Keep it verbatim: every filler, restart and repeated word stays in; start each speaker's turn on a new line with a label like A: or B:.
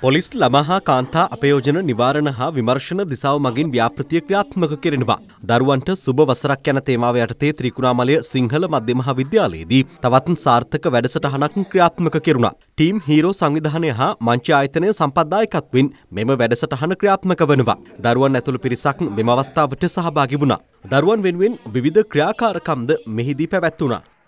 A: Police ළමා හා කාන්තා අපයෝජන නිවාරණ හා විමර්ශන දිසාව මගින් ව්‍යාපෘතිය ක්‍රියාත්මක කෙරෙනවා. දරුවන්ට සුබ වසරක් යන තේමාව යටතේ ත්‍රිකුණාමලය සිංහල මධ්‍ය මහා විද්‍යාලයේදී තවත් සාර්ථක වැඩසටහනක් ක්‍රියාත්මක කෙරුණා. ටීම් හීරෝ සංවිධානය හා මංච ආයතනය සම්පත්දායකත්වයෙන් මෙම වැඩසටහන ක්‍රියාත්මක වනවා. දරුවන් ඇතුළු පිරිසක් මෙම අවස්ථාවට සහභාගී වුණා. දරුවන් වෙනුවෙන් විවිධ ක්‍රියාකාරකම්ද මෙහිදී පැවැත්වුණා.